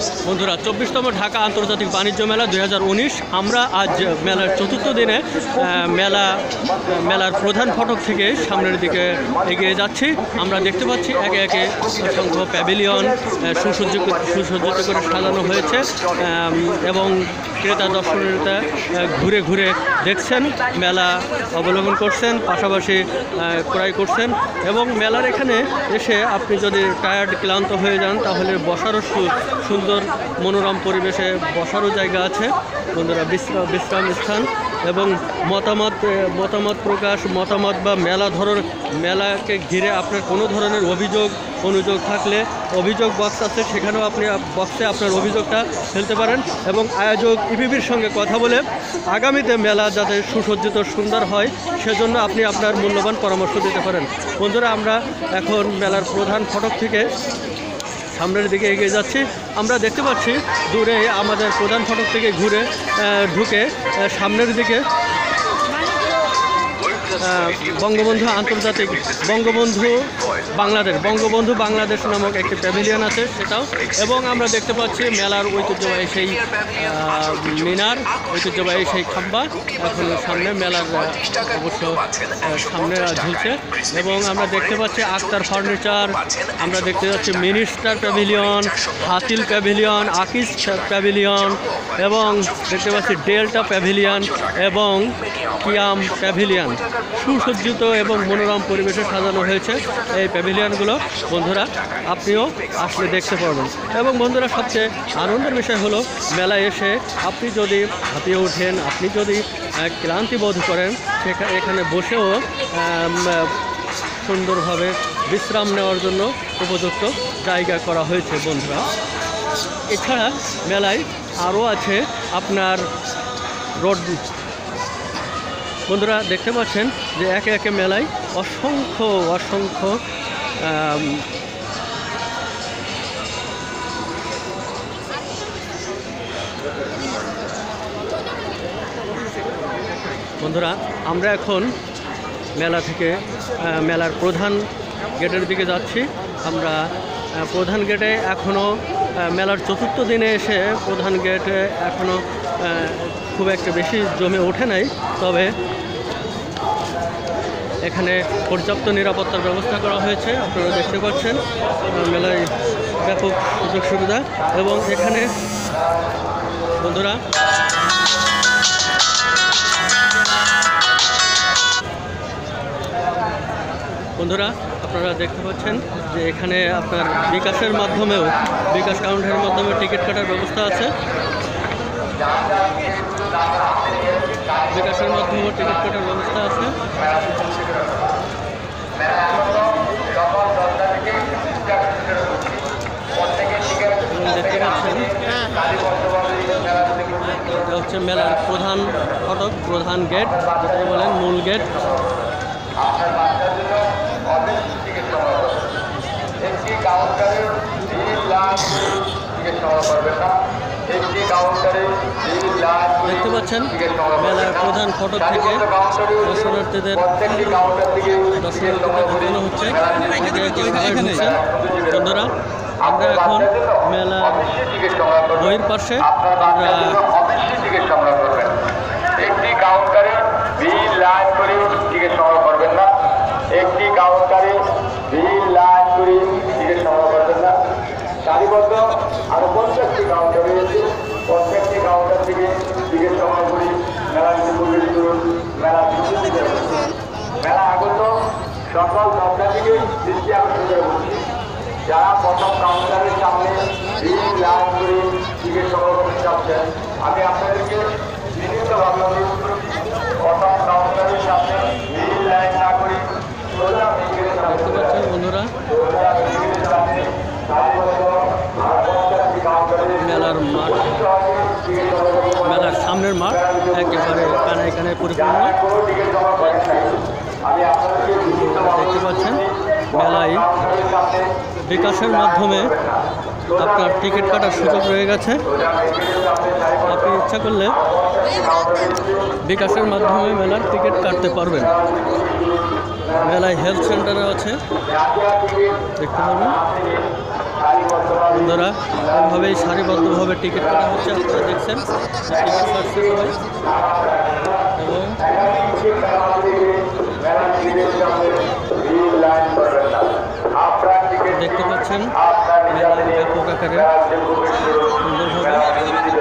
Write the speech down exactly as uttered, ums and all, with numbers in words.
বন্ধুরা, চব্বিশতম ঢাকা আন্তর্জাতিক বাণিজ্য মেলা দুই হাজার উনিশ। আমরা আজ মেলার চতুর্থ দিনে মেলা মেলার প্রধান ফটক থেকে সামনের দিকে এগিয়ে যাচ্ছি। আমরা দেখতে পাচ্ছি একে একে অসংখ্য প্যাভিলিয়ন সুসজ্জিত সুসজ্জিত করে সাজানো হয়েছে এবং ক্রেতা দর্শনার্থীরা ঘুরে ঘুরে দেখছেন, মেলা অবলম্বন করছেন, পাশাপাশি ক্রয় করছেন। এবং মেলার এখানে এসে আপনি যদি টায়ার্ড ক্লান্ত হয়ে যান তাহলে বসারও সুন্দর মনোরম পরিবেশে বসারও জায়গা আছে বন্ধুরা, বিশ্রাম বিশ্রাম স্থান এবং মতামত মতামত প্রকাশ মতামত বা মেলা ধরন মেলাকে ঘিরে আপনার কোনো ধরনের অভিযোগ অনুযোগ থাকলে অভিযোগ বক্স আছে, সেখানেও আপনি বক্সে আপনার অভিযোগটা ফেলতে পারেন এবং আয়োজক ইপিবির সঙ্গে কথা বলে আগামীতে মেলা যাতে সুসজ্জিত সুন্দর হয় সেজন্য আপনি আপনার মূল্যবান পরামর্শ দিতে পারেন। বন্ধুরা, আমরা এখন মেলার প্রধান ফটক থেকে সামনের দিকে এগিয়ে যাচ্ছি। আমরা দেখতে পাচ্ছি দূরে আমাদের প্রধান ফটক থেকে ঘুরে ঢুকে সামনের দিকে বঙ্গবন্ধু আন্তর্জাতিক বঙ্গবন্ধু বাংলাদেশ বঙ্গবন্ধু বাংলাদেশ নামক একটি প্যাভিলিয়ন আছে সেটাও। এবং আমরা দেখতে পাচ্ছি মেলার ঐতিহ্যবাহী সেই মিনার, ঐতিহ্যবাহী সেই খাম্বা এখন সামনে মেলার অবশ্য সামনে ঝুলছে। এবং আমরা দেখতে পাচ্ছি আক্তার ফার্নিচার, আমরা দেখতে পাচ্ছি মিনিস্টার প্যাভিলিয়ন, হাতিল প্যাভিলিয়ন, আকিস প্যাভিলিয়ন এবং দেখতে পাচ্ছি ডেল্টা প্যাভিলিয়ন এবং কিয়াম প্যাভিলিয়ন। সুসজ্জিত এবং মনোরম পরিবেশে সাজানো হয়েছে এই প্যাভিলিয়নগুলো। বন্ধুরা, আপনিও আসলে দেখতে পারবেন। এবং বন্ধুরা, সবচেয়ে আনন্দের বিষয় হলো মেলায় এসে আপনি যদি হাঁপিয়ে ওঠেন, আপনি যদি ক্লান্তি বোধ করেন, সেখানে এখানে বসেও সুন্দরভাবে বিশ্রাম নেওয়ার জন্য উপযুক্ত জায়গা করা হয়েছে বন্ধুরা। এছাড়া মেলায় আরও আছে আপনার রোড। বন্ধুরা, দেখতে পাচ্ছেন যে একে একে মেলায় অসংখ্য অসংখ্য বন্ধুরা আমরা এখন মেলা থেকে মেলার প্রধান গেটের দিকে যাচ্ছি। আমরা প্রধান গেটে এখনও মেলার চতুর্থ দিনে এসে প্রধান গেটে এখনও খুব একটা বেশি জমে ওঠে নাই, তবে এখানে পর্যাপ্ত নিরাপত্তার ব্যবস্থা করা হয়েছে। আপনারা দেখতে পাচ্ছেন মেলায় ব্যাপক সুযোগ সুবিধা। এবং এখানে বন্ধুরা বন্ধুরা আপনারা দেখতে পাচ্ছেন যে এখানে আপনার বিকাশের মাধ্যমেও বিকাশ কাউন্টারের মাধ্যমে টিকিট কাটার ব্যবস্থা আছে। বিকাশের মাধ্যমে টিকিট কাটার ব্যবস্থা আছে। দেখতে পাচ্ছেন এটা হচ্ছে মেলার প্রধান ফটক, প্রধান গেট যেটা বলেন মূল গেট। দেখতে পাচ্ছেন মেলার প্রধান ফটক থেকে দর্শনার্থীদের দর্শনার্থীদের ঢোকানো হচ্ছে। বন্ধুরা, আমরা এখন মেলা বইয়ের পাশে আমরা একটি কাউন্টারে ভিড় লাইন করে টিকিট সংগ্রহ করবেন না। একটি কাউন্টারে ভিড় লাইন করে টিকিট সংগ্রহ করবেন না। সারিবদ্ধ আরো পঞ্চাশটি কাউন্টার রয়েছে। প্রত্যেকটি কাউন্টার থেকে টিকিট সংগ্রহ করি মেলা প্রবেশ করুন। মেলা মেলা আগত সকল কাউন্টার থেকে দৃষ্টি আকর্ষণ করে বলছি, যারা প্রথম কাউন্টারের সামনে ভিড় লাইন করে টিকিট সংগ্রহ করতে চাচ্ছেন, আমি আপনাদেরকে বিভিন্নভাবে অনুরোধ করি প্রথম কাউন্টারের সামনে ভিড় লাইন না করি সোজা বন্ধুরা মেলার মাঠ, মেলার সামনের মাঠ একেবারে কানায় কানায় পরিপূর্ণ। দেখতে পাচ্ছেন মেলায় বিকাশের মাধ্যমে আপনার টিকিট কাটার সুযোগ রয়ে গেছে। আপনি ইচ্ছা করলে বিকাশের মাধ্যমে মেলার টিকিট কাটতে পারবেন। মেলায় হেলথ সেন্টারে আছে, দেখতে পাবেন। বন্ধুরা এভাবেই সারিবদ্ধভাবে টিকিট কাটা হচ্ছে, আপনারা দেখছেন টিকিট কাটছে সবাই। এবং দেখতে পাচ্ছেন মেলার ব্যাপক আকারে সুন্দরভাবে